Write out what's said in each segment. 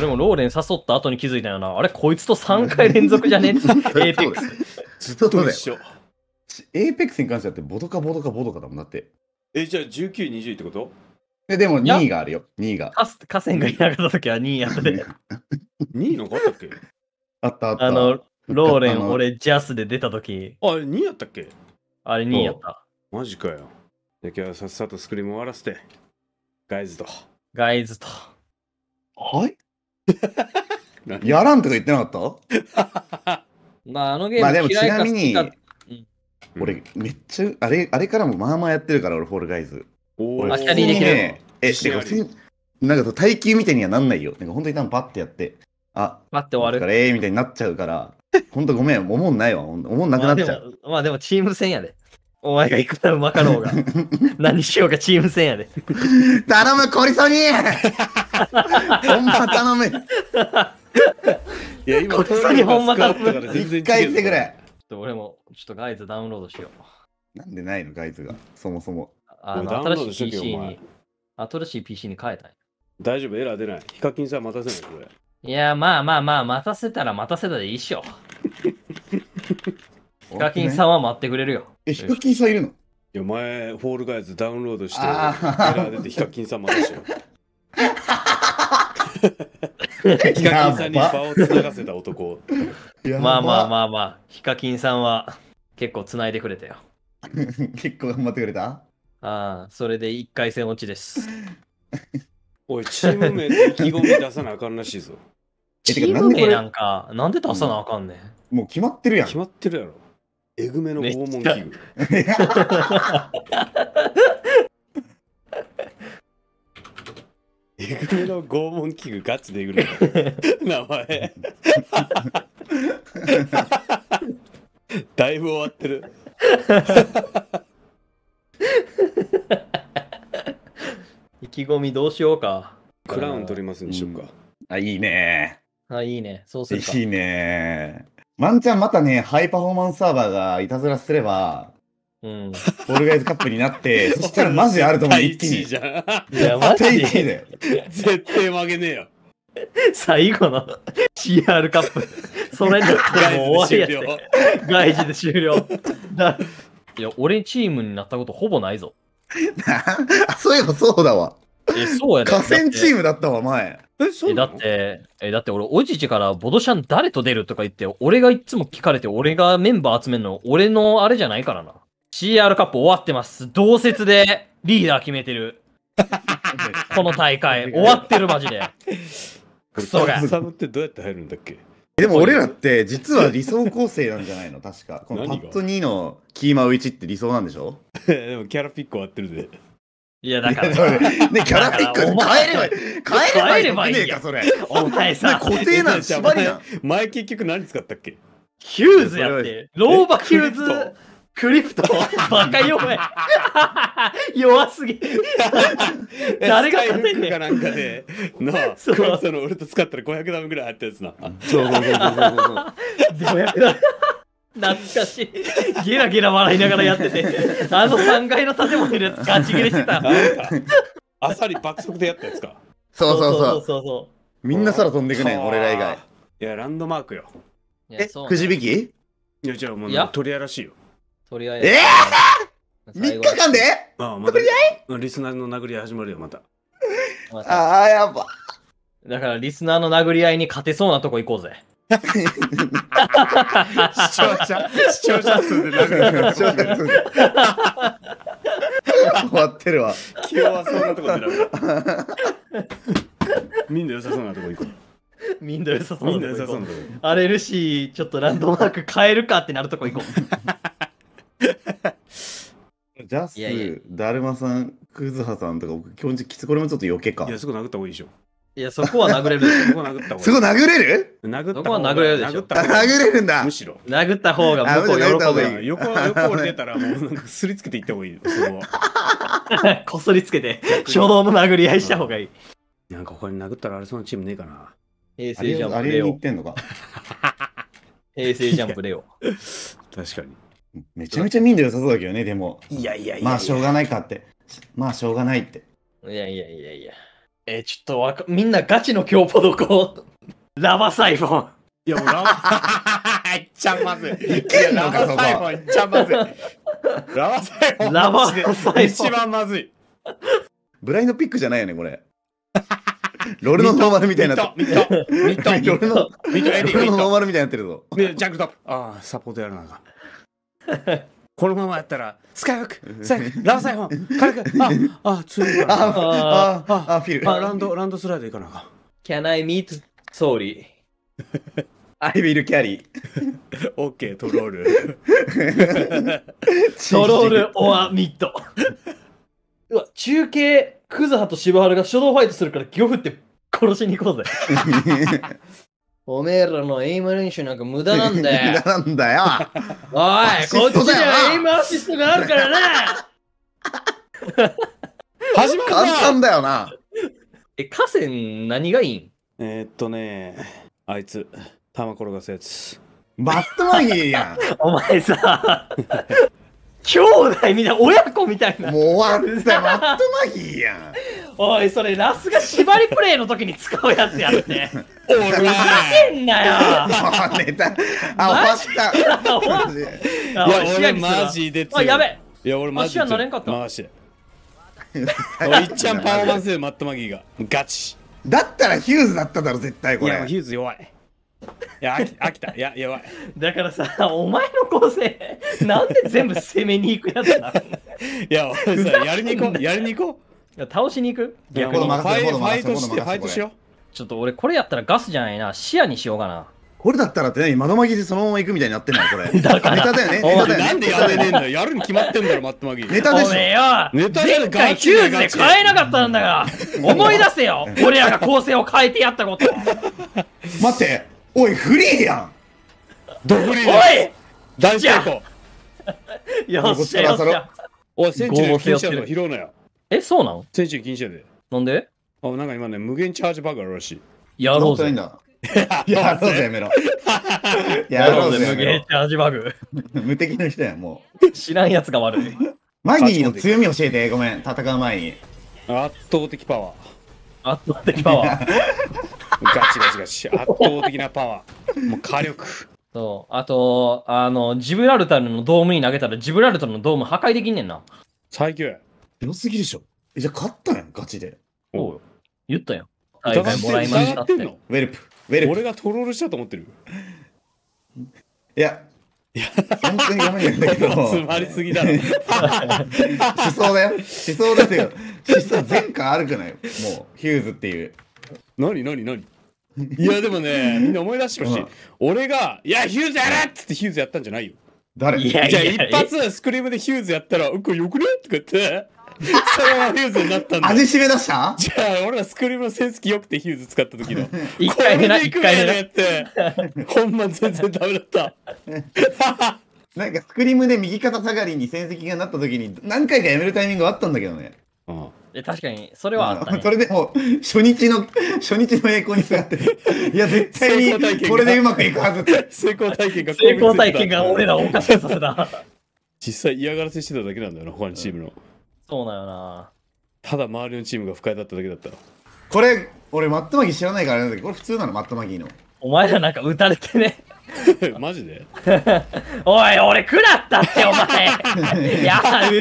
俺もローレン誘った後に気づいたよな。あれ、こいつと3回連続じゃねエーペックス。 ずっと一緒。 エーペックスに関してはってボドカだもんだって。 じゃあ19、20ってこと？ でも2位があるよ、2位が。 河川がいなかった時は2位やったで。 2位なんかあったっけ？ あった。 ローレン、俺、ジャスで出た時。 あれ2位やったっけ？ あれ2位やった。 マジかよ。じゃあ今日はさっさとスクリーム終わらせて。ガイズと。 はいやらんとか言ってなかったまあ、あのゲームまあでもち嫌いかなみに好きか、 俺めっちゃあれからもまあまあやってるから俺フォールガイズ。 おあ、キャリーできる。 てか普通になんか耐久みたいにはなんないよ。なんか本当に多分パッてやって、 待って終わる。 みたいになっちゃうから、本当ごめん、思んないわ。思んなくなっちゃう。 まあでもチーム戦やで。お前がいくらうまかろうが。何しようかチーム戦やで。 頼む、コリソニーほんま頼む。 いや、今、 こっそりほんま頼む。 一回来てくれ。 俺もちょっとガイズダウンロードしよう。なんでないの、ガイズが。そもそも。 新しい PC に変えたんや。 大丈夫、エラー出ない。ヒカキンさん待たせない、これ。 いや、まあ、待たせたらでいいっしょ。ヒカキンさんは待ってくれるよ。 ヒカキンさんいるの？ いや、前、フォールガイズダウンロードして、エラー出てヒカキンさん待たしてよ。ヒカキンさんに場をつながせた男。 まあ、ヒカキンさんは結構つないでくれたよ。 結構頑張ってくれた？ それで1回戦落ちです。 おい、チーム名で意気込み出さなあかんらしいぞ。 チーム名なんか、なんで出さなあかんねん。 もう決まってるやん。 決まってるやろ。えぐめの拷問器具。えぐめの拷問器具ガチでえぐる名前。だいぶ終わってる。 意気込みどうしようか。 クラウン取りますにしようか。 いいね。 いいね。そうするか。 いいね。ワンチャンまたね、ハイパフォーマンスサーバーがいたずらすれば、フォールガイズカップになって、そしたらマジあると思う、一気に。 じゃん。 いや、マジで。 だよ。 絶対負けねえよ。 最後の CR カップ。それでもう終わりやって。ガイジで終了。いや、俺チームになったことほぼないぞ。 そういえばそうだわ。 そうやね。 河川チームだったわ、前。 だって俺、おじちからボドシャン誰と出るとか言って、俺がいつも聞かれて、俺がメンバー集めるの、俺のあれじゃないからな。CR カップ終わってます。同説でリーダー決めてる。この大会、終わってるマジで。クソが。 サブってどうやって入るんだっけ？ でも俺らって実は理想構成なんじゃないの？確か。このパッド2のキーマウ1って理想なんでしょ？ でもキャラピック終わってるで。 いやだからね、キャラピック変えればいいねえか、それ。 お前さ、 固定なん縛りやん。 前結局何使ったっけ？ ヒューズやって。ローバヒューズ。クリプトバカ弱い。弱すぎ。誰が勝てんねん。 かなんかで、なあ、クリプトの俺と使ったら500ダムぐらい入ったやつな。 そう。 500ダム。懐かしい。ゲラゲラ笑いながらやってて、あの3階の建物でガチ切れしてた。 あさり爆速でやったやつか。 そう。 みんな空飛んでくねん、俺ら以外。 いや、ランドマークよ。 くじ引き？ いや、じゃあもう取り合いらしいよ。 取り合い。 3日間で？ 取り合い？リスナーの殴り合い始まるよ、また。 やば。 だからリスナーの殴り合いに勝てそうなとこ行こうぜ。 視聴者数で終わってるわ。 気弱そうなとこ狙う。みんな良さそうなとこ行こう。 みんな良さそうなとこ。アレルシーちょっとランドマーク変えるかってなるとこ行こう。 ジャス、だるまさん、クズハさんとか、基本的にこれもちょっと余計か。 いや、そこ殴った方がいいでしょ。 いや、そこは殴れる。 そこ殴った方がいい。 そこ殴れる？ そこは殴れるでしょ。 殴れるんだ。 むしろ。 殴った方が向こう喜ぶ。 横折れたらもうなんかすりつけていった方がいいよ。 こすりつけて、初動の殴り合いした方がいい。 なんか他に殴ったらあれそうなチームねえかな。 平成ジャンプレオ。 あれに行ってんのか。 平成ジャンプレオ。 確かに。 めちゃめちゃ民度良さそうだけどね、でも。 いや。 まあしょうがないかって。まあしょうがないって。 いや。 ちょっとみんなガチの強ポどこラバサイフォン。 いやもうラバいっちゃまずい。 いけんのか、そこ。 ラバサイフォンいっちゃまずい。ラバサイフォンラバサイフォン一番まずい。 ブラインドピックじゃないよね、これ。ロールのノーマルみたいになってる。 ミットロールのミットエディミットノーマルみたいになってるぞ。 でジャンクトップ。ああサポートやるな。このままやったらスカイフック、ラバサイフォン、軽く、強いから。 フィル。 ランドスライドいかなあかん。 Can I meet Sorry? I will carry. オッケートロール。 トロールオアミッド。うわ、中継、クズハとシバハルが初動ファイトするからギョフって殺しに行こうぜ。おめえらのエイム練習なんか無駄なんだよ。 なんだよ。 おい、こっちにはエイムアシストがあるからな。 始まる簡単だよな。 河川何がいいん？ あいつ、玉転がすやつ。 バットマギーやお前さ、兄弟みたいな、親子みたいな。 ん。もう終わったバットマギーやん。 おい、それラスが縛りプレイの時に使うやつやって。 おらふざけんなよ。 ネタ。あ、終わった。 いや、俺マジで強い。 やべ。 いや、俺マジで強い。 足はなれんかった回して。おいっちゃんパフォーマンスでマットマギーが。ガチ。 だったらヒューズだっただろ、絶対こいや、 れ。 ヒューズ弱い。いや、飽きた。いや、弱い。 だからさ、お前の構成、なんで全部攻めに行くやつなの？ いや、俺さ、やりに行こう。やりに行こいや倒しに行く？ う。いや、 このもうファイ任せこの任せトして、 この任せファイトしよちょっと俺これやったらガスじゃないな、視野にしようかな。 これだったらって何窓マギでそのまま行くみたいになってんのよ、これ。 だからネタだよね。 おいう。 ネタだよね。 なんでやれねえんだよ。やるに決まってんだろ、マットマギー。 ネタでしょ。 おめえよ、 ネタで前回ヒューズで変えなかったんだから、思い出せよ、俺らが構成を変えてやったこと。 待って。おい、フリーやん。 ドフリーおい大成功。 よっしゃよっしゃ。 おい、センチュリー禁止やぞ、拾うなよ。 え、そうなん？ センチュリー禁止やで。 なんで？ あ、なんか今ね、無限チャージバグあるらしい。 やろうぜ。 ないんだ。やろうぜ、やめろ。やろうぜ、やめろ。 無限チャージバグ。 無敵の人やん、も知らんやつが悪い。 マギーの強み教えて、ごめん、戦う前に。 圧倒的パワー。 圧倒的パワー。 ガチガチガチ。圧倒的なパワー。もう火力。 そう。あと、ジブラルタルのドームに投げたら、ジブラルタルのドーム破壊できんねんな。 最強や。 強すぎでしょ。じゃあ勝ったやん、ガチで。 おう言ったよ。 疑大会もらいましたって。 ってんのウェルプ、ウェルプ。 俺がトロールしたと思ってる。 いや、本当にごめんだけど。 詰まりすぎだろ。 思想だよ。思想ですよ。思想全巻あるくないもう、ヒューズっていう。 何いやでもね、みんな思い出してほしい。 うん俺が、いや、ヒューズやれっつってヒューズやったんじゃないよ。 誰いやじゃあ一発スクリームでヒューズやったら、これよくねとか言って、そのままヒューズになったんだよ。 味しめ出したじゃあ俺らスクリームのセンス良くてヒューズ使った時の。 一回目な、一これで行くね回目な。 やって、ほんま全然ダメだった。 なんかスクリームで右肩下がりに戦績がなった時に何回かやめるタイミングがあったんだけどね。 確かに、それはあったね。 それでも初日の栄光にすがってる。いや、絶対にこれでうまくいくはずって。 成功体験が成功体験が俺らをおかしくさせた。 実際嫌がらせしてただけなんだよな、他のチームの。 そうなんよな。 ただ周りのチームが不快だっただけだったら。 これ、俺マットマギー知らないからあれなんだけど、これ普通なのマットマギーの。 お前らなんか撃たれてね。 マジでおい、俺食らったって、お前。や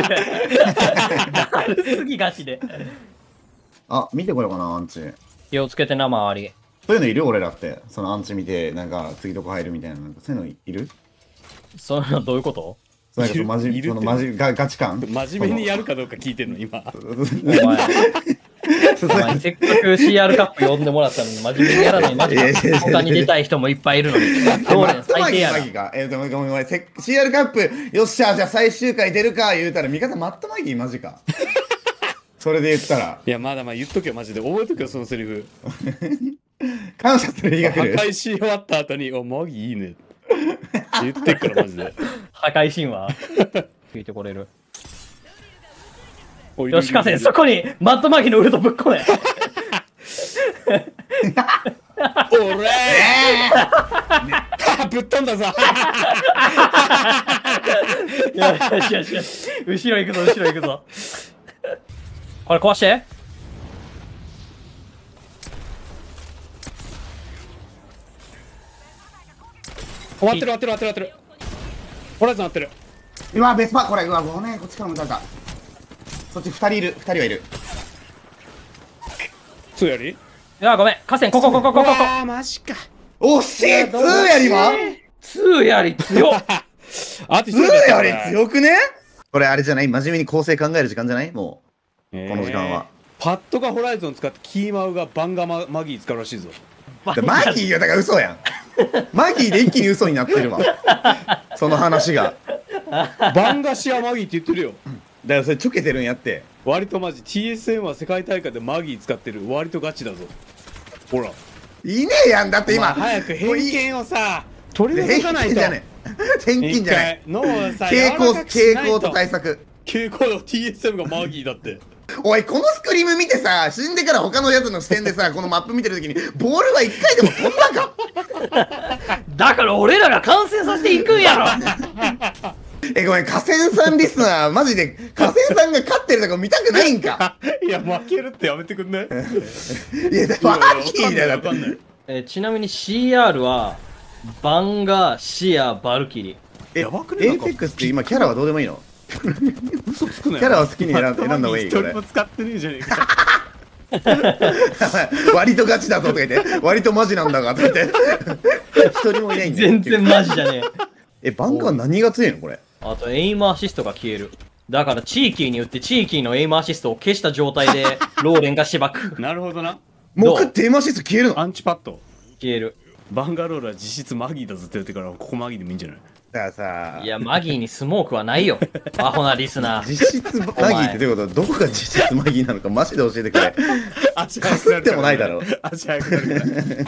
るすぎガチで。 あ、見てこようかな、アンチ。 気をつけてな、周り。 そういうのいる俺らって。そのアンチ見て、なんか次どこ入るみたいな。なんかそういうのいるそういうのどういうこと？ なんかそのマジ、 いるそのマジガチ感真面目にやるかどうか聞いてんの、今。 お前、せっかく CR カップ呼んでもらったのに真面目にやらないマジで。他に出たい人もいっぱいいるのに。どうねん、最低やな。 マットマギーか。ごめんごめん。CR カップ、よっしゃ、じゃあ最終回出るか言うたら、味方マットマギーマジか。それで言ったら。 いや、まだ言っとけよ、マジで。覚えとけよ、そのセリフ。 感謝する日が来る。 破壊し終わった後に、お、マギいいね。って言ってっから、マジで。 破壊神話聞いてこれる。 おい吉川先生、そこにマットマギのウルトぶっ込め。 おれーぶっ飛んだぞよしよしよし。後ろ行くぞ、後ろ行くぞ。これ壊して。 終わってる終わってる終わってる終わってる。ホライゾン終わってる。 うわ、ベスパ、これ、うわ、ごめん、こっちからもたれた。そっち2人いる、2人はいる。 2やり？ いや、ごめん。河川、こ。 あー、マジか。 おっしー、2やりは 2やり強っ。 アーティス ?2 トやり強くね？これあれじゃない？真面目に構成考える時間じゃない？もう、この時間は。 パッドがホライゾン使ってキーマウがバンガマギー使うらしいぞ。 マギーよ、だから嘘やん。マギーで一気に嘘になってるわ。その話が。 バンガシアマギーって言ってるよ。 だからそれちょけてるんやって。 割とマジ TSM は世界大会でマギー使ってる。割とガチだぞ。ほら。 いねえやん、だって今。 早く偏見をさ、取り除かないと。 偏見じゃねえ。偏見じゃない。 脳をさ、 傾向と対策。 傾向の TSM がマギーだって。 おい、このスクリーム見てさ、死んでから他のやつの視点でさ、このマップ見てるときに、ボールは一回でも飛んだか。 だから俺らが観戦させていくんやろ。 ごめん、河川さんリスナー、マジで、河川さんが勝ってるとこ見たくないんか。 いや、負けるってやめてくんね。 いや、マギーだよ、だって。 ちなみに CR は、バンガ、シア、バルキリ。 やばくね？エーペックスって今キャラはどうでもいいの？ 嘘つくなよ。 キャラは好きに選んだ方がいいこれ。 一人も使ってねえじゃねえか。 割とガチだぞとか言って、割とマジなんだがとか言って。一人もいないんだよ。 全然マジじゃねえ。 バンカー何が強いのこれ？ あとエイムアシストが消える。だからチーキーに打ってチーキーのエイムアシストを消した状態でローレンがしばく。 なるほどな。 もう食ってエイムアシスト消えるの？ アンチパッド。 消える。 バンガロールは実質マギーだぞって言ってから、ここマギーでもいいんじゃない？ だからさ、 いや、マギーにスモークはないよ。アホなリスナー。 実質マギーってどういうこと？どこが実質マギーなのかマジで教えてくれ。かすってもないだろ。 足早くなるから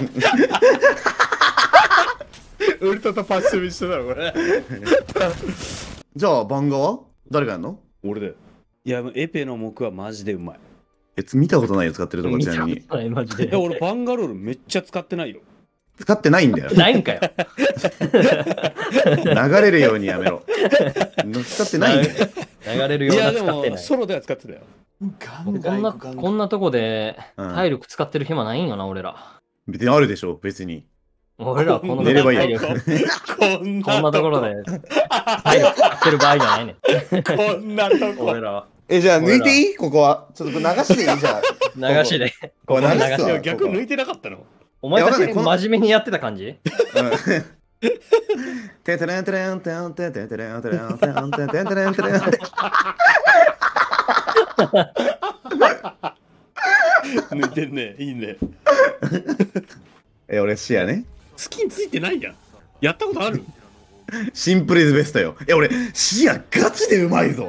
ウルトとパッション一緒だろこれ。 じゃあバンガは誰がやんの？ 俺だよ。いや、エペの木はマジでうまい。 見たことないよ、使ってるとこちなみに。 見たことないマジで。 いや、俺バンガロールめっちゃ使ってないよ。 使ってないんだよ。 ないんかよ。 流れるようにやめろ。使ってないんだよ。 流れるような使ってない。 いやでもソロでは使ってたよ。 こんなとこで体力使ってる暇ないんよな、俺ら。 別にあるでしょ、別に。 俺らこの寝ればいいよ。 こんなところで体力使ってる場合じゃないね。 こんなとこ。 俺らは。 じゃあ抜いていい？ここは。ちょっと流しでいい？じゃあ。 流しで。 こう流すわ。 いや、逆抜いてなかったの？ お前たち真面目にやってた感じ？ テテレンテレンテンテテテレンテレンテンテンテンテレンテレン。 抜いてんね。いいね。 俺視野ね。 スキンついてないやん。やったことある？ シンプルイズベストよ。俺視野ガチでうまいぞ。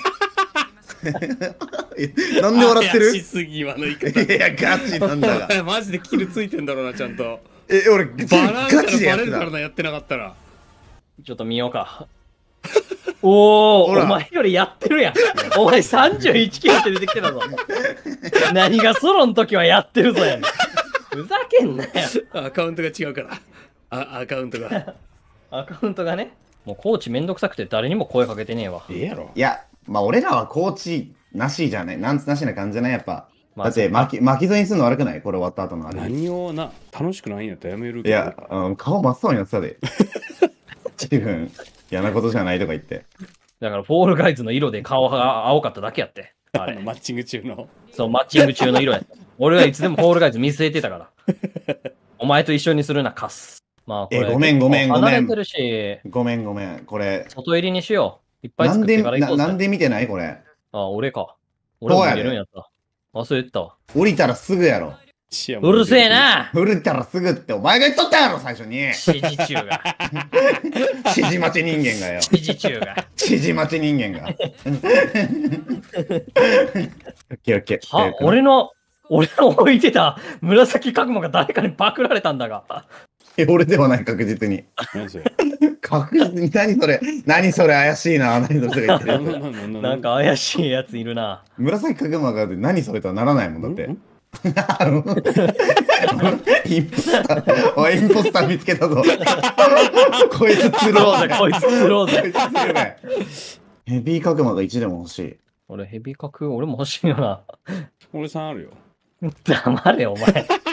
なんで笑ってる？ 怪しすぎ今の言い方。 いやガチなんだが。 マジでキルついてんだろうなちゃんと。 俺バガチでやってたレるから。な、やってなかったら。 ちょっと見ようか。おほらお前よりやってるやん。お前31キロって出てきてたぞ。何がソロの時はやってるぞやん。ふざけんなよ。 アカウントが違うから。アカウントが。 アカウントがね。もうコーチめんどくさくて誰にも声かけてねえわ。 やろ。 いや、まあ俺らはコーチなしじゃない。なしな感じじゃないやっぱ。 まあだって巻き添えにするの悪くない？これ終わった後のあれ。 何をな、楽しくないんやったらやめるけど。 いや、顔真っ青になってたで。自分、嫌なことじゃないとか言って。 だからフォールガイズの色で顔が青かっただけやって。あれ。 マッチング中の。 そう、マッチング中の色やった。俺はいつでもフォールガイズ見据えてたから。お前と一緒にするな、カス。まあこれごめん。 離れてるし、 ごめん。これ。 外入りにしよう。いっぱい作ってから行こうぜ。 なんで見てないこれ。 あ、俺か。俺も見れるんやった。忘れてたわ。 降りたらすぐやろ。 うるせえな。 降りたらすぐってお前が言っとったやろ、最初に。 指示中が。 指示待ち人間がよ。 指示中が。 指示待ち人間が。オッケー。 は、俺の置いてた紫角馬が誰かにパクられたんだが。 俺ではない、確実に。 何それ？ 確実に、何それ怪しいな、何それ言ってる。 なんか怪しいやついるな。 紫角馬が何それとはならないもんだって。インポスター、おい、インポスター見つけたぞ。こいつ釣ろうぜ、 こいつ釣ろうぜ。 ヘビー角馬が1でも欲しい。 俺ヘビー角、俺も欲しいよな。 俺3あるよ。 黙れ、お前。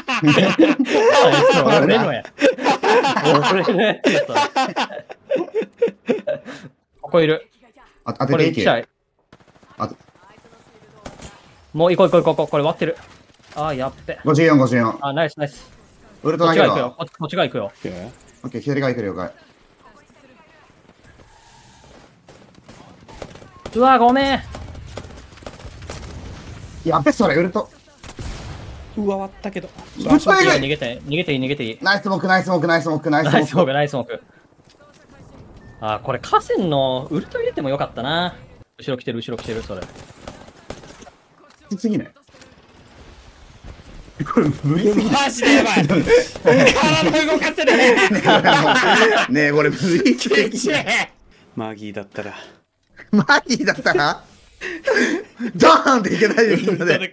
俺のや。俺のやつやそれ。ここいる。 当これてていけ。 もう行こう。これ割ってる。あー、やっべ。 54、54。 あ、ナイス。 ウルトこっちが行くよ。 投げるわ。 こっちが行くよ。 オッケー、左側行く了解。 うわ、ごめん。 やっべ、それ、ウルト。 うわ、割ったけど。 ウルト逃以げていい。 ナイスモーク。 ナイスモーク。あー、これ河川のウルト入れてもよかったな。後ろ来てる、それ。 次ね。これ無理すぎマジでやばい。体動かせる。 ねえ、これ無理すぎ。 マギーだったら。 マギーだったらドーンっていけないよ、みんなで。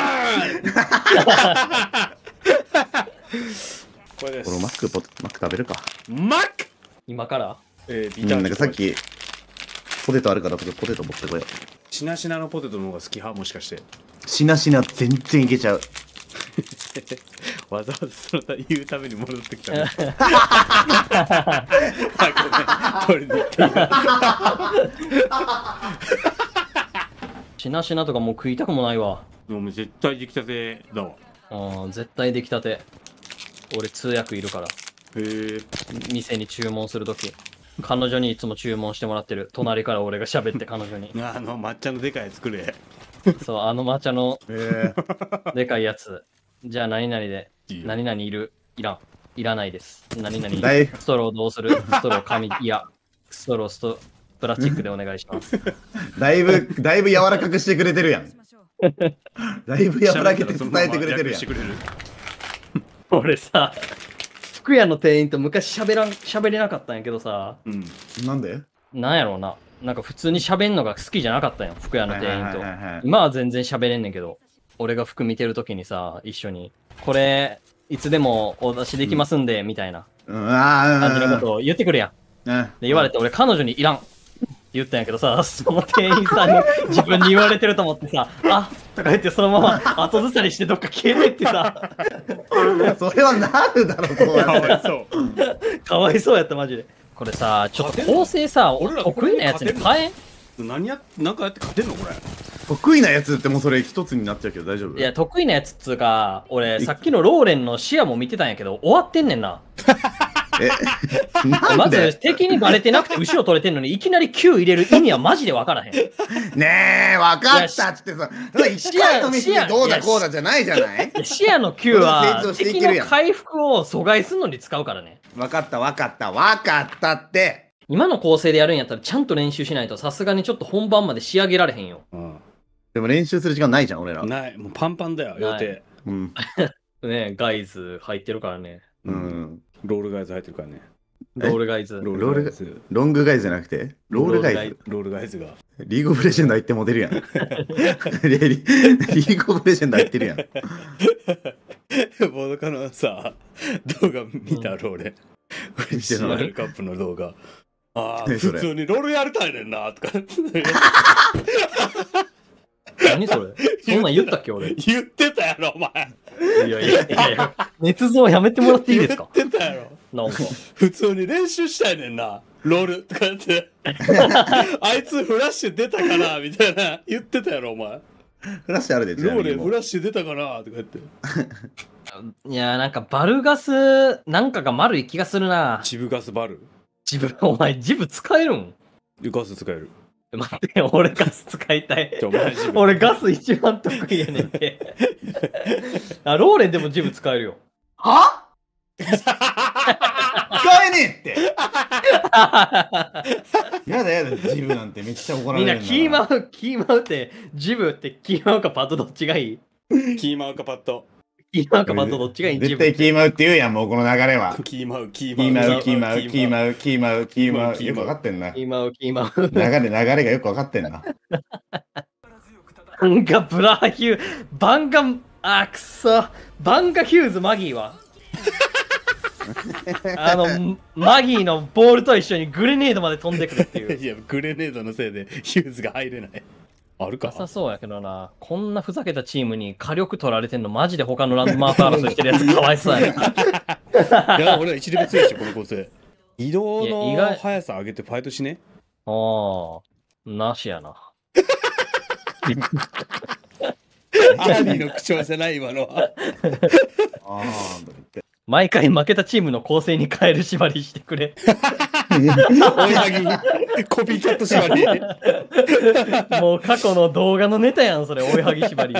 これです。 これマック食べるか。 マック今からビターなんかさっき、ポテトあるから、ポテト持ってこよう。 しなしなのポテトの方が好き派もしかして。 しなしな全然いけちゃう。 わざわざその言うために戻ってきたね。ごめん、取りに行った。 しなしなとかもう食いたくもないわ。 もう絶対出来たてだわ。 絶対出来たて。俺通訳いるから。 へえ。 店に注文するとき。彼女にいつも注文してもらってる。隣から俺が喋って彼女に。 抹茶のでかいやつ作れ。 そう、抹茶のでかいやつ。じゃあ何々で。何々いる。いらないです。何々いる。ストローどうする？ストロー紙。いや。ストロープラスチックでお願いします。 だいぶ柔らかくしてくれてるやん。だいぶ柔らけて伝えてくれてるやん。 俺さ、服屋の店員と昔喋れなかったんやけどさ。 なんで？ なんやろうな。なんか普通に喋んのが好きじゃなかったんよ。服屋の店員と。今は全然喋れんねんけど。俺が服見てるときにさ、一緒に。これ、いつでもお出しできますんで、みたいな感じのことを言ってくるやん。で言われて、俺彼女にいらん言ったんやけどさ、その店員さんに自分に言われてると思ってさ、あとか言ってそのまま後ずさりしてどっか消えてってさ。 それはなるだろ、そうやかわいそう。 かわいそうやった、マジで。これさ、ちょっと構成さ、得意なやつに変えん？ なんかやって勝てんのこれ。 得意なやつってもうそれ一つになっちゃうけど大丈夫？ いや、得意なやつっつうか、俺、さっきのローレンの視野も見てたんやけど、終わってんねんな。まず、敵にバレてなくて後ろ取れてんのに、いきなり9入れる意味はマジで分からへん。 ねえ、分かったっつってさ、1回の飯でどうだこうだじゃないじゃない？ 視野の9は、敵の回復を阻害するのに使うからね。 分かったって。 今の構成でやるんやったら、ちゃんと練習しないと、さすがにちょっと本番まで仕上げられへんよ。 でも練習する時間ないじゃん、俺ら。 ない、もうパンパンだよ、予定。 ね、ガイズ入ってるからね。 ロールガイズ入ってるからね。 ロールガイズ。 ロングガイズじゃなくてロールガイズ。 ロールガイズが。 リーグオブレジェンド入ってモデルやん。リーグオブレジェンド入ってるやん。 ボードカのさ、動画見たろ、俺。CR カップの動画。ああ、普通にロールやりたいねんな、とか。 何それ？そんなん言ったっけ俺。 言ってたやろ、お前。 いや、捏造やめてもらっていいですか？ 言ってたやろ。 なんか。 普通に練習したいねんな。ロールとかって。あいつフラッシュ出たかなみたいな言ってたやろ、お前。 フラッシュあるで、 ローレフラッシュ出たかなとか言って。 いや、なんかバルガスなんかが丸い気がするな。 ジブガスバル。 お前ジブ使えるん？ ガス使える。 待って、俺ガス使いたい。俺ガス一番得意やねんて。ローレンでもジブ使えるよ。 は？使えねえって。やだ、ジブなんてめっちゃ怒られるんだ。 みんなキーマウってジブってキーマウかパッドどっちがいい？ キーマウかパッド。 キーマウかパッドどっちがいい？ 絶対キーマウって言うやん、もうこの流れは。 キーマウ。 よく分かってんな。 キーマウ。流れがよく分かってんな。 バンガブラーヒュー、バンガ、くそ。バンガヒューズマギーはマギーのボールと一緒にグレネードまで飛んでくるっていう。 いや、グレネードのせいでヒューズが入れない。 あるか。 なさそうやけどな。こんなふざけたチームに火力取られてんのマジで他のランドマーク争いしてるやつかわいそうやね。 いや、俺は1レベル強いし、この構成。移動のいや意外速さ上げてファイトしね。 ああ、なしやな。 アーディの口調じゃない、今のは。 ああ、 毎回負けたチームの構成に変える縛りしてくれ。 追いはぎ、コピーキャット縛り。 もう過去の動画のネタやん、それ、追いはぎ縛り。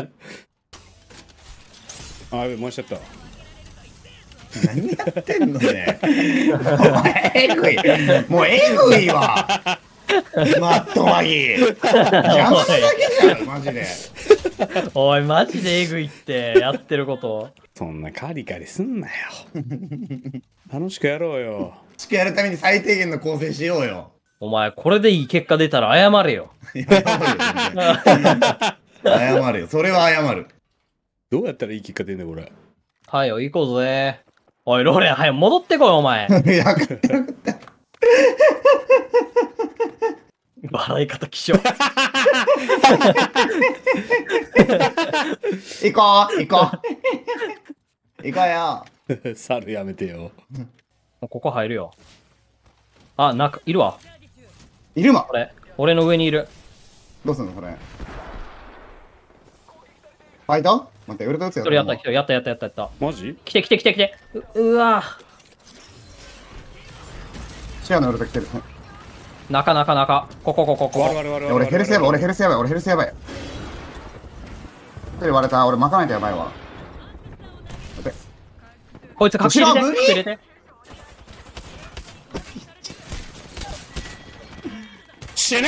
あ、やべ、回しちゃった。 何やってんのね。お前、えぐい。もうえぐいわ。マットマギ。邪魔なだけじゃん、マジで。 おい、マジでえぐいって、やってること。 そんなカリカリすんなよ。楽しくやろうよ。 しくやるために最低限の構成しようよ。 お前、これでいい結果出たら謝れよ。 謝るよ。それは謝る。 どうやったらいい結果出んねん、これ。 はいよ、行こうぜ。おい、ローレン、早く戻ってこい、お前。 いや、分かった分かった。 笑い方気象。 行こう行こう行こうよ。 猿やめてよ。 ここ入るよ。あ、なんか、いるわ。 いるわ。 俺の上にいる。 どうすんのこれ。ファイト待って、ウルト打つよ。 一人やった、一人やった。 マジ？ 来て。うわシアのウルト来てる。 中。ここ。 俺ヘルスやばい、俺ヘルスやばい。一人割れた、俺巻かないとやばいわ。待って。 こいつ隠し入れて。 死ね！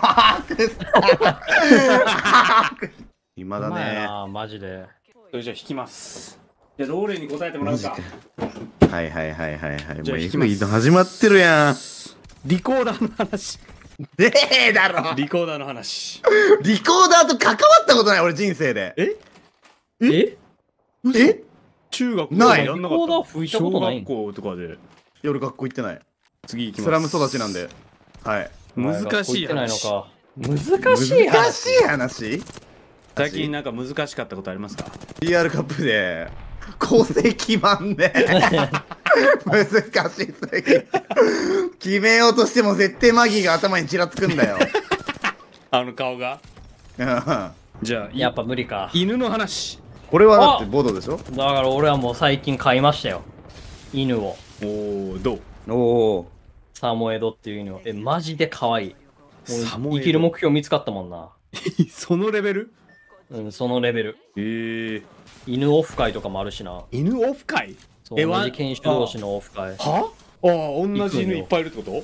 今うまいだね。 な、マジで。 それじゃあ引きます。じゃあローレンに答えてもらうか。 はい。 じゃあもう引きます F 始まってるやん。 リコーダーの話。 ねえだろ。 リコーダーの話。 リコーダーと関わったことない俺人生で。 え中学校ないやんなかリコーダーった吹いたことない小学校とかで。 夜学校行ってない。 次行きます。 スラム育ちなんで。はい。 難しいてないの話。 か。難しい難しい話最近なんか難しかったことありますか？ PR カップで構成決まんね難しすぎ決めようとしても絶対マギーが頭にちらつくんだよあの顔が。じゃあやっぱ無理か。 犬の話。 これはだってボードでしょ。 だから俺はもう最近飼いましたよ。犬を。 おお、どう？ おおサモエドっていう犬を。マジで可愛い。 サモエド生きる目標見つかったもんな。 そのレベル？ そのレベル。犬オフ会とかもあるしな。 犬オフ会？ そう同じ犬種同士のオフ会。 は？ああ、同じ犬いっぱいいるってこと？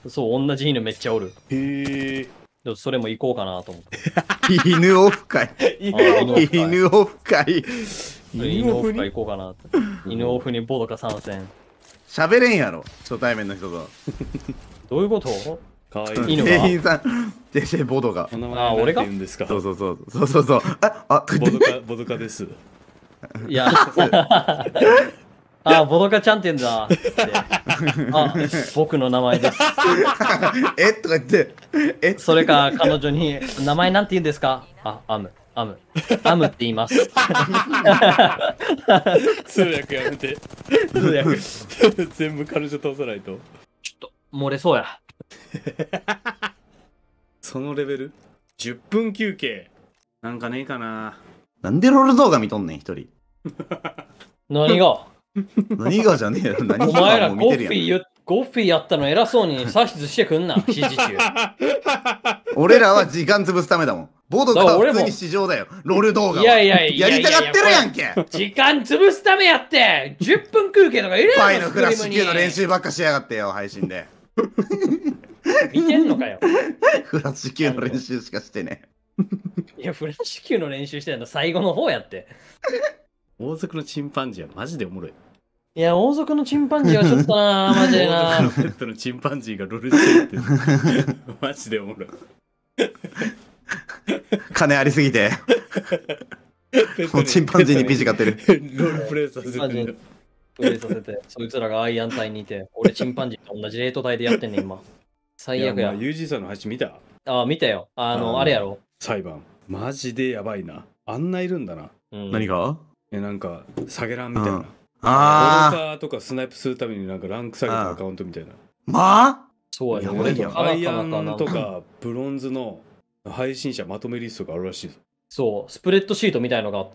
そう、同じ犬めっちゃおる。 へえ。 でもそれも行こうかなと思って。 犬オフ会犬犬オフ会犬オフ会行こうかなって。犬オフにボドカ参戦。 喋れんやろ初対面の人とどういうことかわいい。 犬が店員さんでしてボドがお名前なんて言うんですか？ そうボボドカです。 いや、ボドカちゃんって言うんだ。つって僕の名前です。 とか言ってそれか彼女に、名前なんて言うんですか？アムって言います。 通訳やめて。 通訳。 全部彼女通さないと。 ちょっと、漏れそうや。 そのレベル ?10 分休憩。なんかねえかな。 なんでロール動画見とんねん一人何が何がじゃねえよ何お前らも見てるやんゴッフィーやったの偉そうに指図してくんな、指示中。 俺らは時間潰すためだもん。ボードが普通に市場だよ。ロール動画は。 いややりたがってるやんけ。 時間潰すためやって、10分休憩とか入れろよ。 パイのフラッシュ級の練習ばっかしやがってよ、配信で。 見てんのかよ。 フラッシュ級の練習しかしてね。 いや、フラッシュ級の練習してるの最後の方やって。 王族のチンパンジーはマジでおもろい。 いや、王族のチンパンジーはちょっとな、マジでな。 王族のペットのチンパンジーがロールしてるって。マジでおもろい。 金ありすぎて。もうチンパンジーにピジ買ってる。 ロールプレイさせてる。 プレイさせて、そいつらがアイアン隊にいて、俺チンパンジーと同じレート隊でやってんねん、今。最悪や。 ユージさんの配信見た？ 見たよ。あれやろ。 裁判。マジでやばいな。あんないるんだな。 何が？ なんか、下げらんみたいな。 あボロカーとかスナイプするためになんかランク下げたアカウントみたいな。 まあそうやね。 やばいや俺とかアイアなかなかンとかブロンズの配信者まとめリストがあるらしいぞ。 そう、スプレッドシートみたいのがあって、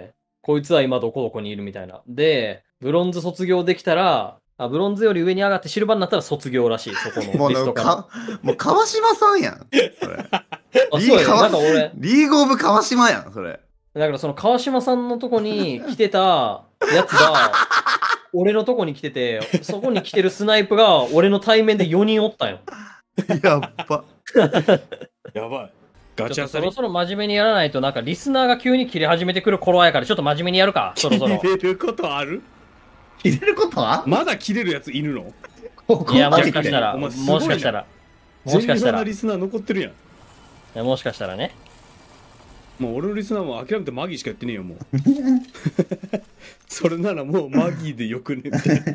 こいつは今どこどこにいるみたいな。で、ブロンズ卒業できたら、ブロンズより上に上がってシルバーになったら卒業らしい、そこもうのリストから。 もう川島さんやん。それあ、そうやね。なんか俺、 リーグオブ川島やん、それ。 だからその川島さんのとこに来てたやつが、俺のとこに来てて、そこに来てるスナイプが俺の対面で4人おったんよ。 やっば。 やばい。ガちチャサリょっとそろそろ真面目にやらないと、なんかリスナーが急に切れ始めてくる頃やから、ちょっと真面目にやるか、そろそろ。 切れることある？ 入れることはまだ切れるやついるの？ ここいや、もまで来てしかしたら、 お前すごいなもしかしたら、もしかしたら、 全員のリスナー残ってるやん。 いやもしかしたらね。 もう俺のリスナーも諦めてマギーしかやってねえよ、もう。それならもうマギーでよくねみたいな。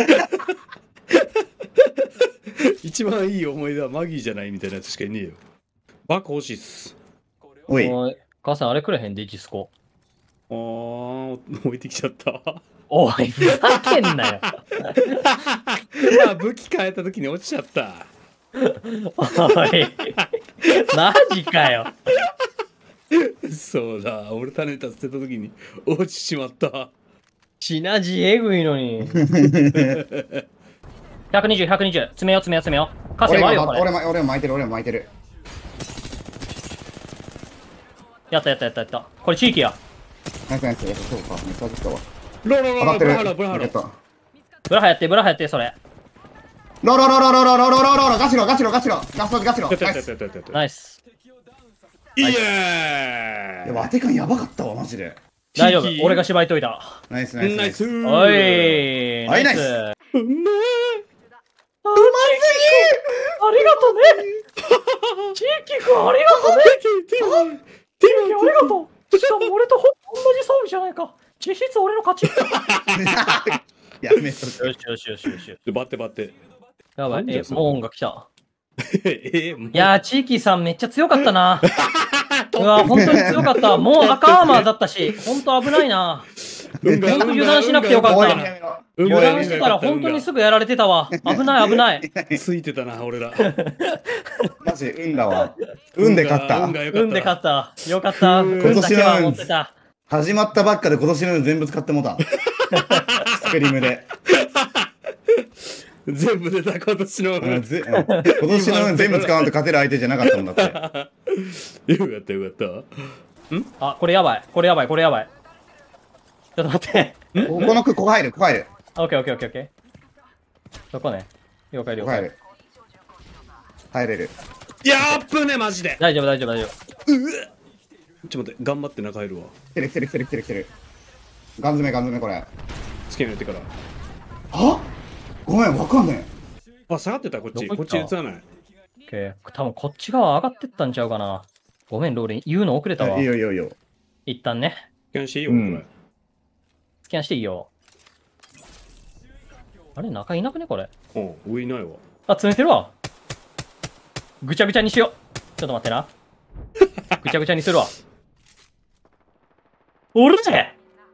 一番いい思い出はマギーじゃないみたいなやつしかいねえよ。バカ欲しいっす。 おい、 おい、母さんあれくれへんで、ディスコ。 置いてきちゃった。 おい、ふざけんなよ。 武器変えた時に落ちちゃった。 おい、マジかよ。 そうだ、俺種立てた時に落ちちまった。 シナジーえぐいのに。120、120。詰めよう、詰めよう、詰めよう。カセ割るよ、これ。 俺も巻いてる、俺も巻いてる。 やったやったやったやった。これ地域や。 ナイスナイス、やっぱそうか、めっちゃ当たったわ。 ロロロロ当たってる。 ブラハラブラハラ。 やったブラハやって、ブラハやって、それ。 ロロロロロロロロロロロガチロガチロガチロガチロガチロやったナイス。 やったやったやったやった。 ナイス。 イエいーイ。 や、当て感やばかったわ、マジで。 大丈夫地。域俺が縛いといた。 ナイスナイスナイス。 おい。 はいナイスス。 うめえ。 ありがとうね。地域くんありがとうね。地域ありがとう。しかも俺と同じ装備じゃないか。実質俺の勝ち。 やめとけ。 よしよしよしよし。 バッテバッテ。 やばい、 なんじゃそれモーンが来た。 もういやー、地域さんめっちゃ強かったな。うわ、本当に強かった。もう赤アーマーだったし、本当危ないな。 運が油断しなくてよかったおいやめろ油断してたら本当にすぐやられてたわ。危ない危ない。 ついてたな、俺ら。 マジ、運だわ。運で勝った運。が良かった。 運で勝った。よかった。 うん運だけは持ってた。 始まったばっかで今年の運全部使ってもうた。スクリームで。 全部出た今年の運。 今年の運全部使わんと勝てる相手じゃなかったもんだって。 よかったよかった。 あ、これやばい。これやばい。これやばい。ちょっと待って。 この区、ここ入る、ここ入る。 オッケーオッケーオッケーオッケー。そこね。了解了解。 ここ入る。入れる。 いやーっぶねマジで。 大丈夫大丈夫大丈夫。 ちょっと待って、頑張って中入るわ。 来てる来てる来てる来てる来てる。ガン詰めガン詰めこれ。 つけに入れてから。 はごめん、わかんねあ、下がってた、こっち。 どこ行ったこっち映らない。 オッケー。多分こっち側上がってったんちゃうかな。ごめん、ローリン。言うの遅れたわえ。いい。よいいよいいよ。 一旦ね。 スキャンしていいよ、 うんこれ。 スキャンしていいよ。あれ中いなくねこれ。 おう、上いないわ。 あ、詰めてるわ。ぐちゃぐちゃにしよう。ちょっと待ってな。ぐちゃぐちゃにするわ。おるぜ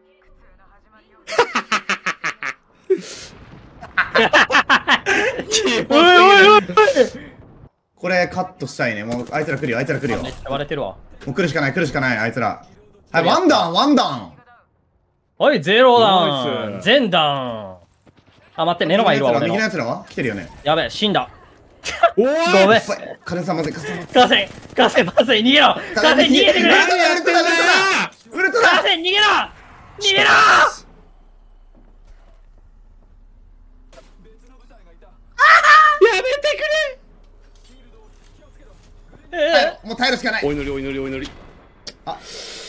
おいおいおいこれカットしたいね。もうあいつら来るよ、あいつら来るよ。もめっちゃ割れてるわ。 う来るしかない、来るしかない、あいつら。はい、ワンダウン、ワンダウン。 おい、ゼロダナイスウン全ダウンあ、待って、目の前いるわ、俺の。 右のやつらは来てるよね。 やべえ、死んだ。 おごめん。 金さんまずい、金さんまずい。 カセ、カセ、まずい、逃げろカセ、逃げてくれ何やってんだよ。 ウルトラカセ、逃げろ逃げろやめてはいもう耐えるしかないくれ。お祈りお祈りお祈り。 あは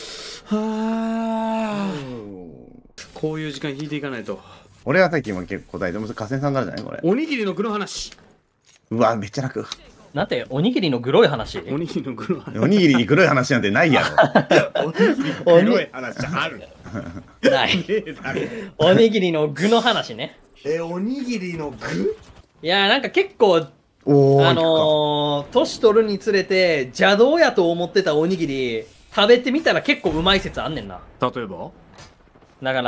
あ。こういう時間引いていかないと。 俺はさっきも結構答えても河川さんからじゃないこれ。 おにぎりの具の話。 うわ、めっちゃ楽。 なんて、おにぎりのグロい話おにぎりの具の話。 おにぎりに黒い話なんてないやろ。 おに黒い話ある。 ない。おにぎりの具の話ね。 おにぎりの具？ いやーなんか結構、 おー、 年取るにつれて邪道やと思ってたおにぎり、食べてみたら結構うまい説あんねんな。 例えばだから、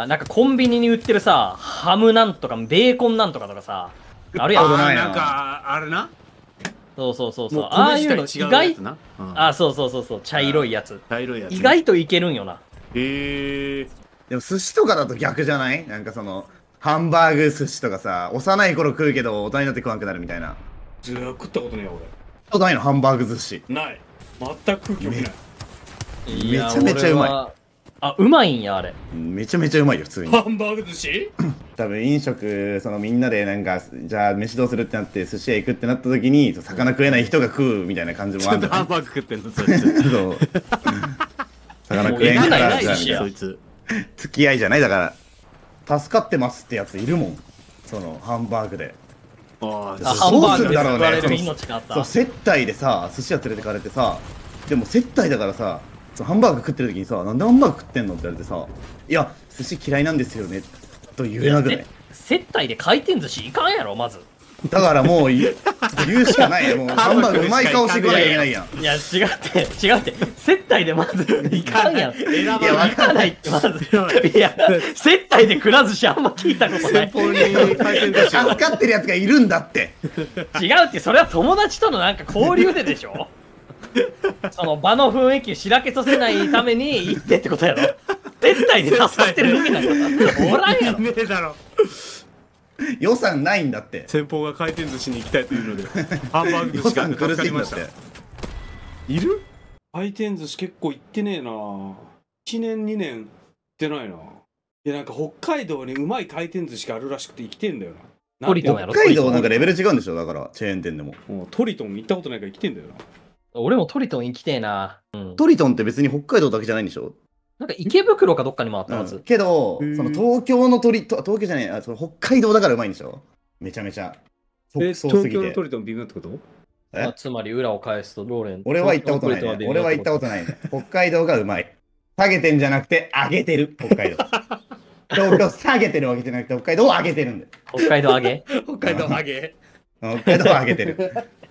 なんかコンビニに売ってるさ、ハムなんとか、ベーコンなんとかとかさ、あるやん。 ないななんか、あれな。 そうそうそうそう。 もうああいうの意米自体違うやつ外、 な。 あ、そうそうそうそう、茶色いやつ。 茶色いやつ。 意外といけるんよな。 へえ。 でも寿司とかだと逆じゃない？なんかその、ハンバーグ寿司とかさ、幼い頃食うけど大人になって食わなくなるみたいな。 食ったことねえよないのハンバーグ寿司。 俺。ない。全く興味ない。 いやめちゃめちゃうまい俺はあ、うまいんや、あれ。 めちゃめちゃうまいよ、普通に。 ハンバーグ寿司？ 多分飲食、そのみんなでなんか、じゃあ飯どうするってなって寿司屋行くってなった時に、魚食えない人が食うみたいな感じもあるんだよね。 ハンバーグ食ってんのそいつ。 そう。魚食えんから、 もう偉いなじゃあ寿司屋そいつ。 付き合いじゃないだから、助かってますってやついるもん。その、ハンバーグで。 ああ、 あ、 ハンバーグでどうすんだろうね救われる命があった。 そう、接待でさ、寿司屋連れてかれてさ、でも接待だからさ、そのハンバーグ食ってる時にさ、なんでハンバーグ食ってんのって言われてさ、いや、寿司嫌いなんですよね、と言えなくない接待で回転寿司いかんやろ、まず。 だからもう言うしかないよ。もうハンバーグうまい顔してくれなきゃいけないやん。 いや、違って、接待でまずいかんやん。 選ばいやわいかないって、まず。いや、接待でくら寿司あんま聞いたことない。 先方に回転寿司助かってるやつがいるんだって。 違うって、それは友達とのなんか交流ででしょその場の雰囲気をしらけさせないために行ってってことやろ。接待で助かってる時なんかおらんやろ。 ねえだろ。 予算ないんだって。 先方が回転寿司に行きたいというので、ハンバーグ予寿司が算苦助かりました。 しいんだって。 いる？回転寿司結構行ってねえな。1年2年行ってないな。いやなんか北海道にうまい回転寿司があるらしくて行きてんだよな。 トリトンやろ北海道なんかレベル違うんでしょだから、チェーン店でも。 もうトリトン行ったことないから行きてんだよな。 俺もトリトン行きてえな。うん。 トリトンって別に北海道だけじゃないんでしょなんか池袋かどっかにもあったはず。 けど、 へーその東京の東京じゃない、その北海道だからうまいんでしょめちゃめちゃ。北総す東ぎて。 京のトリトン微妙ってこと？ えつまり裏を返すとローレン。 俺は行ったことないね。俺は行ったことないね。北海道がうまい。下げてんじゃなくて、上げてる、北海道。東京下げてるわけじゃなくて、北海道を上げてるんだよ。 北海道揚げ北海道揚げ。 北海道を上げてる。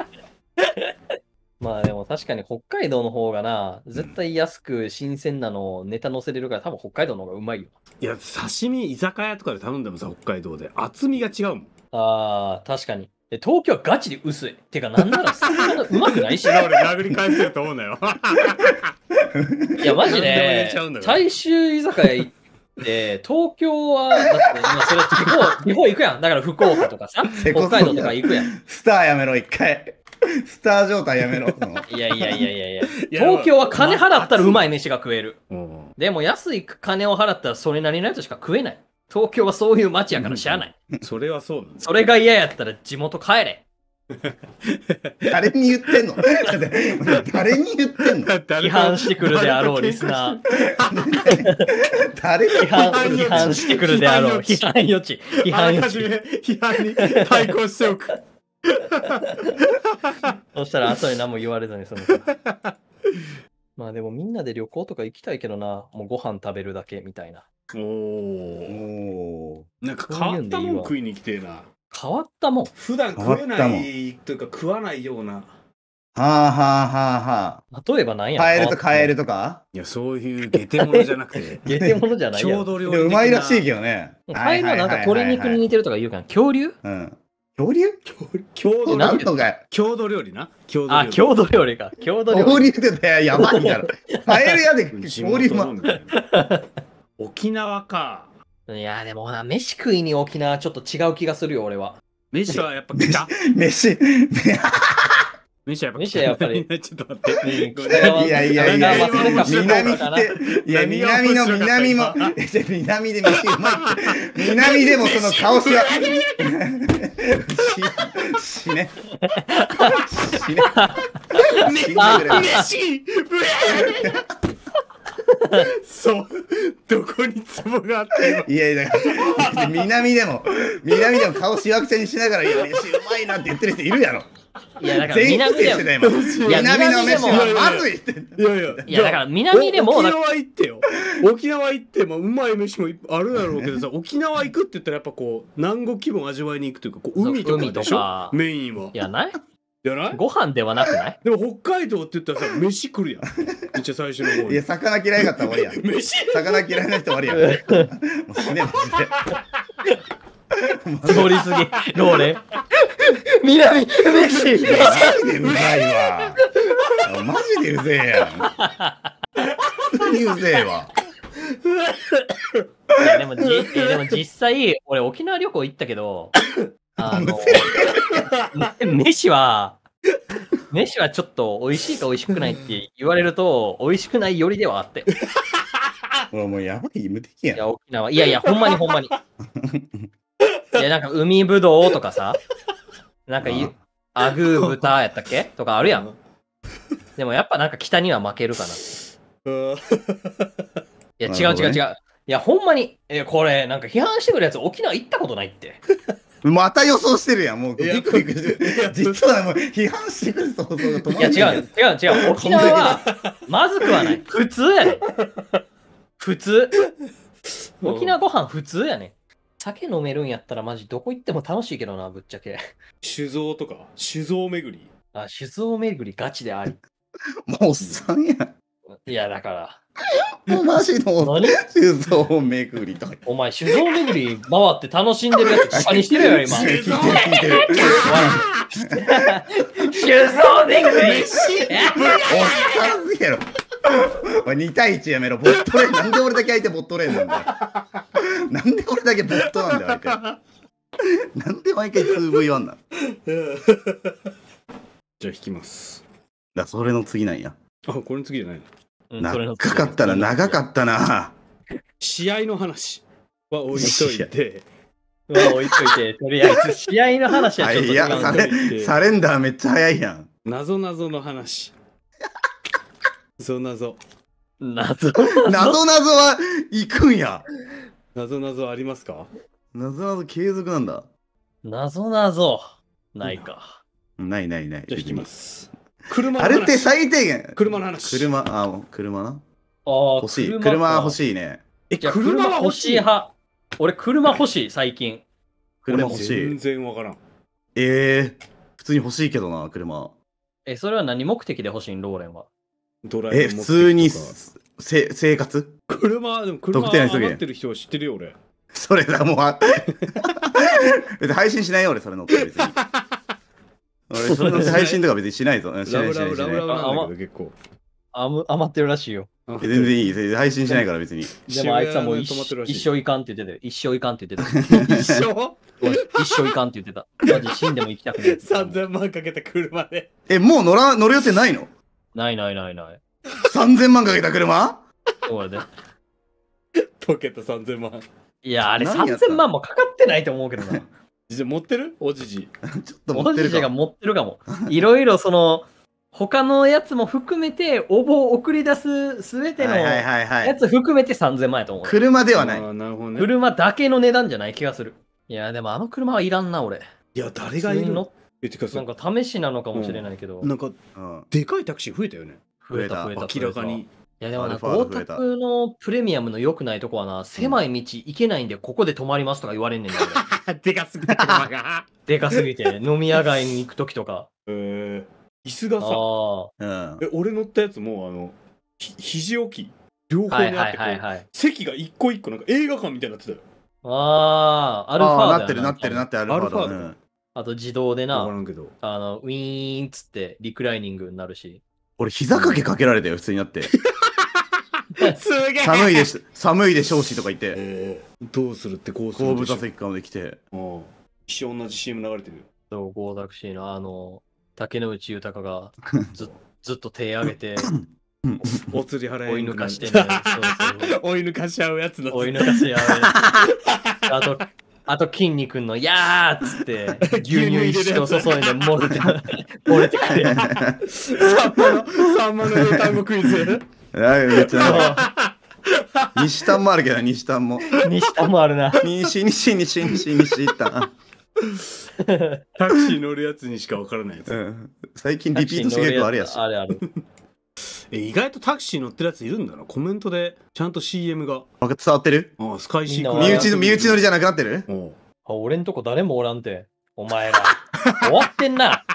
まあでも確かに北海道の方がな、絶対安く新鮮なのをネタ乗せれるから多分北海道の方がうまいよ。 いや刺身居酒屋とかで頼んでもさ北海道で厚みが違うもん。 ああ、確かに。で東京はガチで薄い。てかなんならそんなうまくないし。 俺殴り返せると思うなよ。 いやマジ何でも言えでちゃうんだから大衆居酒屋行って、東京は、だって、まあそれ地方行くやん。だから福岡とかさ、 せこそう北海道とか行くやん。 スターやめろ、一回。スター状態やめろ。そのいやいやいやいやいや。東京は金払ったらうまい飯が食える。 うんでも安い金を払ったらそれなりのやつしか食えない。東京はそういう街やからしゃあない。 それはそうなんだ。 それが嫌やったら地元帰れ。 誰に言ってんのだって誰に言ってんの批判してくるであろうリスナー。 誰に批判してくるであろう。批判余地。批あ判余地。 らかじめ批判に対抗しておく。 そしたら後に何も言われずに済むから。まあでもみんなで旅行とか行きたいけどな。もうご飯食べるだけみたいな。 おお。 おなんか変わったもん食いに来てえな。 変わったもん。 普段食え変わったもないというか食わないような。 はあはあはあは例えば何やあ。カエルとカエルと。 とかいやそういう下手者じゃなくてゲテモノじゃないやん。 郷土料理的な。 でうまいらしいけどね。 カエルはなんか鶏肉に似てるとか言うから、恐竜うん。恐竜郷土なんとか郷土料理な。郷土料あ、 理。 郷土料理か。郷土料恐理。 竜ってやばいだろ。カエル屋で地恐竜元のも。 みたいな沖縄か。 いや、でもな、飯食いに沖縄ちょっと違う気がするよ、俺は。 飯はやっぱ北。 飯。 飯はやっぱ飯はやっぱりちょっと待って。 北側いやいやいやいや、 北側南っかなて、いや、南の南も、南で飯うまいって、南でもその顔しは、死ね。死ね。死んでくれ。 飯そうどこにツボがあっていやいや、南でも顔しわくちゃにしながら、いや、飯うまいなって言ってる人いるやろ。 いやだから全員否定してた今。 いや南の飯南はまずいって。 いやいや。 いやだから南でも沖縄行ってよ。沖縄行ってもうまい飯もあるだろうけどさ、沖縄行くって言ったらやっぱこう南国気分味わいに行くというか、こう海とかでしょ。メインは。 いやないじゃない？ ご飯ではなくない？ でも北海道って言ったらさ、飯来るやん。めっちゃ最初の方に。 いや、魚嫌いだったら終わりやん。 飯魚嫌いな人終わりやん。もう死ねマジで。 通り過ぎ、ローレン。南、飯。 マジでうざいわ。マジでうぜえやん。普通にうぜえわ。 いやでも実際、俺沖縄旅行行ったけど、飯はちょっと美味しいか美味しくないって言われると、美味しくないよりではあって。 もうやばい、無敵やん。 いや、沖縄、いや、ほんまに。いや、なんか海ぶどうとかさ、なんかアグー豚やったっけとかあるやん。でもやっぱなんか北には負けるかな。いや、違う。いや、ほんまに、これ、なんか批判してくるやつ沖縄行ったことないって。 また予想してるやん、もう。ビクビクしてる。実はもう批判してくる想像が止まらない。 いや、違う。沖縄は、まずくはない。普通やね。普通。沖縄ご飯普通やね。酒飲めるんやったらマジどこ行っても楽しいけどな、ぶっちゃけ。 酒造とか酒造巡り。 あ、酒造巡りガチであり。 もうおっさんやん。 いや、だから。 もうマジの酒造巡りとか。 お前、酒造巡り回って楽しんでるやつ、下にしてるよ、今。 聞いてる。 酒造巡りおっさんやろ。お前2対1やめろ、ボットレーン。なんで俺だけ相手ボットレーンなんだよ。なんで俺だけボットなんだよ、相手。なんで毎回 2V1 なんじゃあ引きます。 だ、それの次なんや。 あ、これの次じゃないの。 長かったな、長かったな。 試合の話は置いといて。 置いといて、とりあえず試合の話はちょっといや、サレンダーめっちゃ早いやん。 謎の話。謎謎は行くんや。 謎ありますか？ 謎継続なんだ。 謎ないか。 ない。 じゃあ引きます。車の話。 あれって最低限。 車の話。 車な。欲しい。車欲しいね。 車欲しい派。俺車欲しい、最近。 車欲しい。 全然わからん。 普通に欲しいけどな、車。 それは何目的で欲しいん、ローレンは。 普通に生活？ でも車余ってる人は知ってるよ、俺。 それだ、もう。別に配信しないよ、俺、それの。別に。俺、それの配信とか別にしないぞ。 ラブなんだけど、結構。 余ってるらしいよ。 全然いい。配信しないから別に。 でもあいつはもう一生いかんって言ってたよ。一生いかんって言ってた。一生いかんって言ってた。マジ死んでも行きたくない。 3000万かけた車で。 もう乗る予定ないの？ ない。 3000万かけた車？ そうだね。 溶けた3000万。 いや、あれ3000万もかかってないと思うけどな。 実際持ってる？おじじ。 ちょっと持ってるか。 おじじが持ってるかも。いろいろ他のやつも含めて、応募を送り出すすべてのやつ含めて3000万やと思う。 車ではない。 なるほどね。 車だけの値段じゃない気がする。いや、でもあの車はいらんな、俺。 いや、誰がいるの？ なんか試しなのかもしれないけど。 なんか、でかいタクシー増えたよね。 増えた。 明らかに。 いや、でもなんか、大田区のプレミアムの良くないとこはな、狭い道行けないんで、ここで止まりますとか言われんねんだ。 でかすぎて、車が。 でかすぎて、飲み屋街に行くときとか。 椅子がさ、俺乗ったやつも肘置き両方にあって席が一個一個なんか映画館みたいになってたよ。 アルファードなってるアルファード。 あと自動でな、 ウィーンっつってリクライニングになるし。 俺膝掛けかけられたよ、普通になって。 すげえ寒いで少子とか言って。 どうするってこうする。 後部座席からで来て。 一緒同じ CM 流れてるよ。 そう、ゴータクシーの竹野内豊がずっと手上げてお釣り払い追い抜かしてね。 追い抜かし合うやつだ。 追い抜かし合う。あと筋肉のやーっつって牛乳一生注いで漏れてくれ。 サンマの英単語クイズ。 めっちゃ西丹もあるけど、西丹も。 西丹もあるな。 西丹。 タクシー乗るやつにしか分からないやつ。 最近リピートしげるあるやし。 あれある。 意外とタクシー乗ってるやついるんだな。コメントでちゃんと CM が。 伝わってる？ ああ、スカイシークみんな身内乗りじゃなくなってる？ おうあ、俺んとこ誰もおらんて。お前ら。終わってんな。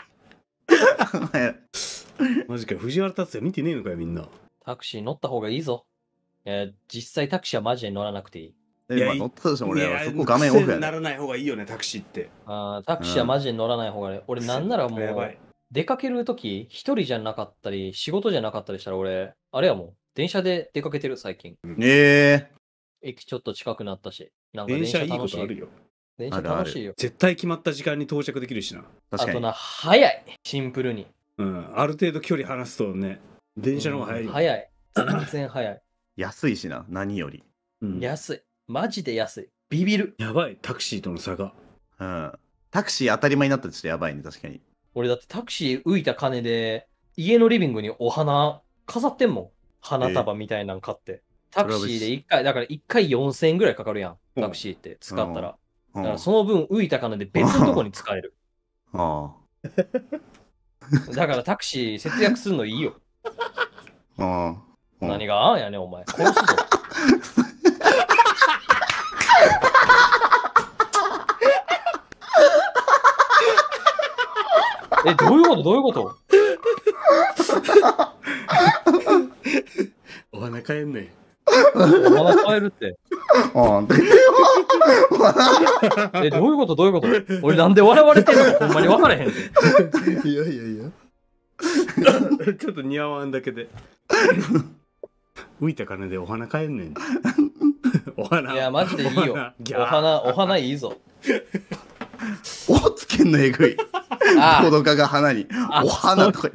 マジかよ、藤原竜也見てねえのかよ、みんな。 タクシー乗った方がいいぞ。実際タクシーはマジで乗らなくていい。 今乗ったでしょ、俺。 いやそこ画面オフ癖になやね。 らない方がいいよね、タクシーって。 タクシーはマジで乗らない方がね。俺なんならもう、 やばい。 出かけるとき、一人じゃなかったり、仕事じゃなかったりしたら俺、あれやもん。電車で出かけてる最近。駅ちょっと近くなったし。なんか電車いいこ楽しとあるよ。 電車楽しいよ。 絶対決まった時間に到着できるしな。 確かに。 あとな、早い。シンプルに。 ある程度距離離すとね、電車の方が早いよ。 早い。全然早い。 安いしな、何より。 安い。マジで安い。ビビる。 やばい、タクシーとの差が。 タクシー当たり前になったらちょっとやばいね、確かに。 俺だってタクシー浮いた金で、家のリビングにお花飾ってんもん。花束みたいなの買って。タクシーで1回、だから1回4000円ぐらいかかるやん。タクシーって使ったら。だからその分浮いた金で別のとこに使える。だからタクシー節約するのいいよ。何があんやねん、お前。殺すぞ。どういうことどういうことお花買えんねん。 お花買えるって。どういうことどういうこと俺なんで笑われてんのかほんまに分からへん。 いやいやいや。 ちょっと似合わんだけで。浮いた金でお花買えんねん。お花。 いや、マジでいいよ。お花いいぞ。 おつけんのえぐい。コドカが花に。お花とか言って。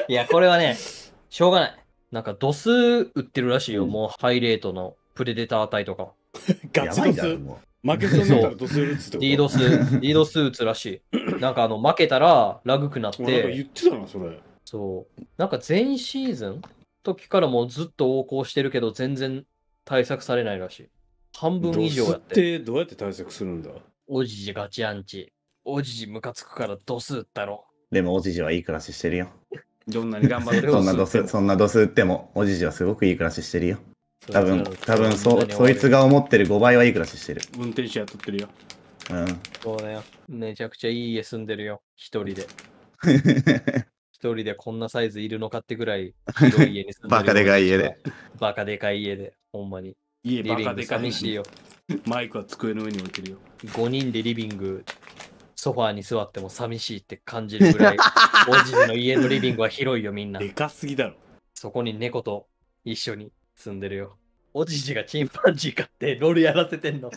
いや、これはね、しょうがない。なんかドス売ってるらしいよ。もうハイレートのプレデター隊とか。 ガチドス。負けそうになったらドス打つってことリードス打つらしい。なんか負けたらラグくなって。 なんか言ってたな、それ。 そう。なんか前シーズン時からもうずっと横行してるけど、全然対策されないらしい。半分以上やって。 ドスってどうやって対策するんだ？ おじじガチアンチ。おじじムカつくからドス打ったろ。 でもおじじはいい暮らししてるよ。 どんなに頑張ってそんなドス打ってもおじじはすごくいい暮らししてるよ。多分そいつが思ってる5倍はいい暮らししてる。 運転手雇ってるよ。 そうだよ。めちゃくちゃいい家住んでるよ。一人で。一人でこんなサイズいるのかってぐらい広い家に住んでる。 バカでかい家で。 バカでかい家で。ほんまに。 家バカでかい。 寂しいよ。 マイクは机の上に置いてるよ。 5人でリビング、ソファーに座っても寂しいって感じるぐらい、おじの家のリビングは広いよ、みんな。 でかすぎだろ。 そこに猫と一緒に住んでるよ。おじじがチンパンジー買ってロールやらせてんの。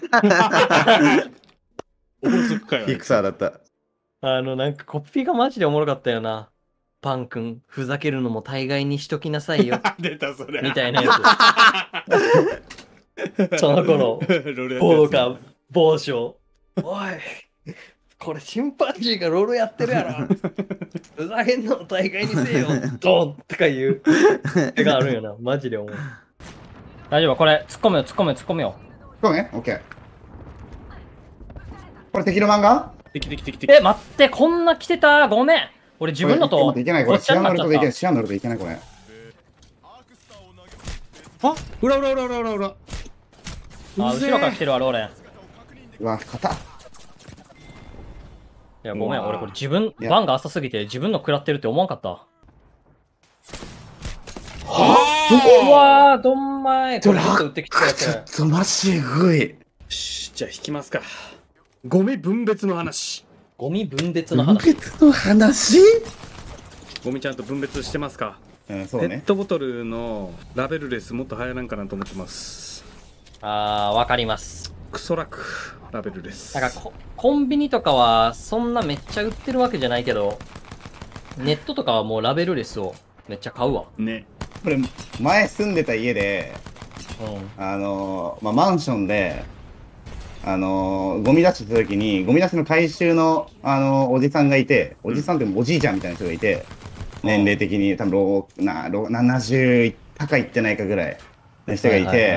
大足かよ。 ピクサーだった。 なんかコピーがマジでおもろかったよな。パン君、ふざけるのも大概にしときなさいよ。 出たそれ。 みたいなやつ。その頃、ボーカー、帽子を。おい、これチンパンジーがロールやってるやろ。ふざけんのも大概にせえよ。ドンとか言う手があるよな。マジで思う。大丈夫、これ、突っ込めよ。 そうね、オッケー。これ敵の漫画？ 敵。 待って、こんな来てた。ごめん。俺自分のと。 いけない、これ。シアン乗るといけない。シアン乗るといけない、これ。 あ、裏。 後ろから来てるわ、ローレン。 うわ、肩。 いや、ごめん、俺これ自分、バンが浅すぎて自分の食らってるって思わんかった。うわー、どんまい。これちょっと打ってきてくれて。 ちょっとマジぐい。 じゃあ引きますか。ゴミ分別の話。 ゴミ分別の話。 ゴミちゃんと分別してますか？ そうね。 ペットボトルのラベルレスもっと流行らんかなと思ってます。 わかります。 クソ楽ラベルレス。 なんかコンビニとかはそんなめっちゃ売ってるわけじゃないけど、ネットとかはもうラベルレスをめっちゃ買うわ。 ね。 これ、前住んでた家で、マンションで、ゴミ出しした時に、ゴミ出しの回収の、おじさんがいて、おじさんっておじいちゃんみたいな人がいて、年齢的に多分70高いってないかぐらいの人がいて、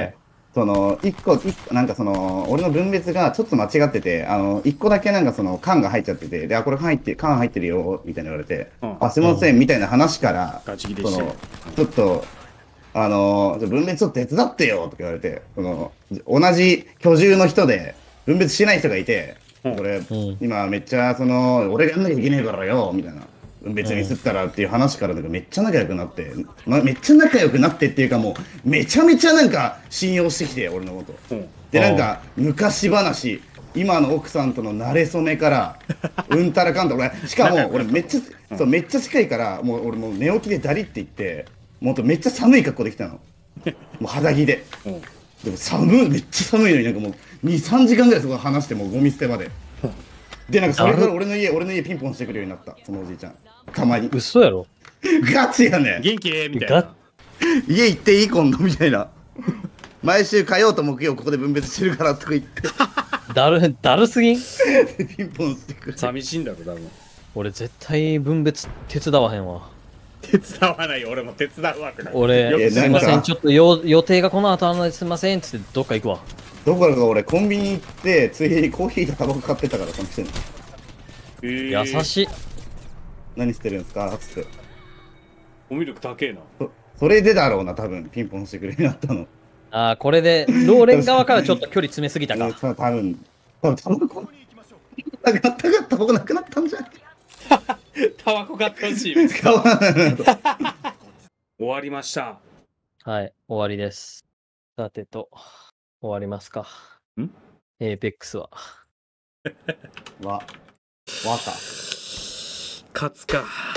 その、なんかその、俺の分別がちょっと間違ってて、一個だけなんかその、缶が入っちゃってて、で、あ、これ缶入ってるよ、みたいな言われて、 うんあ、すいません、みたいな話から、 ガチ切れしてるその、ちょっと、じゃあ分別ちょっと手伝ってよ、とか言われて、その、同じ居住の人で、分別しない人がいて、 うんこれ、 うん。 今めっちゃ、その、俺がやんなきゃいけねえからよ、みたいな。分別ミスったらっていう話からなんかめっちゃ仲良くなって、めっちゃ仲良くなってっていうかもう、めちゃめちゃなんか信用してきて、俺のこと。 うんで、なんか、昔話、今の奥さんとの馴れ初めから、うんたらかんたら、しかも、俺めっちゃ、そう、めっちゃ近いから、もう俺もう寝起きでダリって言って、もっとめっちゃ寒い格好できたの。もう肌着で。 うんでもめっちゃ寒いのになんかもう、2、3時間ぐらいそこ離してもうゴミ捨てまで。で、なんかそれから俺の家ピンポンしてくるようになった、そのおじいちゃん。たまに。 嘘やろ。 ガチやねん。 元気みたいがな。 家行っていい今度みたいな。毎週火曜と木曜ここで分別してるからとか言って、 だるすぎん。 ピンポンしてくる。 寂しいんだろ、多分。 俺絶対分別手伝わへんわ。 手伝わないよ、俺も手伝うわってな。 俺、 いやすいません、 なんかちょっと予定がこの後あるのですいませんっつってどっか行くわ。 どころか俺コンビニ行ってついでにコーヒーとタバコ買ってたからその人に優しい。 何してるんですかっつってコミュ力高えな。 それでだろうな多分ピンポンしてくれるようになったのああ、これで、ローレン側からちょっと距離詰めすぎたか。 多分タバコタバコなくなったんじゃんタバコ買ってほしい。 使わないと終わりました。 はい、終わりです。さてと、終わりますか。 んエーペックスは。 わか勝つか。